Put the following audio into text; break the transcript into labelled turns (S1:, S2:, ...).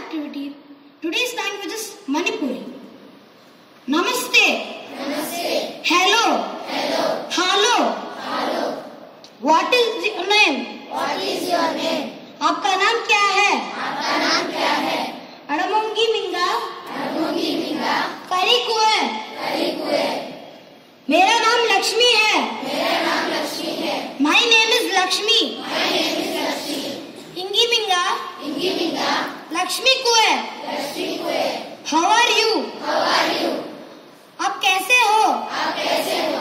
S1: activity. Today's language is Manipuri. Namaste.
S2: Namaste.
S1: Hello.
S2: Hello.
S1: Hello.
S2: Hello.
S1: What is your name?
S2: What is your name?
S1: आपका नाम क्या है?
S2: आपका नाम क्या है?
S1: अड़मुंगी मिंगा
S2: अड़मुंगी मिंगा
S1: करी कुए।
S2: करी कुए।
S1: मेरा नाम लक्ष्मी है।
S2: मेरा नाम लक्ष्मी है।
S1: My name is Lakshmi.
S2: My name is Lakshmi.
S1: इंगी मिंगा
S2: इंगी मिंगा
S1: Lakshmi कुए।
S2: लक्ष्मी कुए।
S1: How are you?
S2: How are you?
S1: आप कैसे हो?
S2: आप कैसे हो?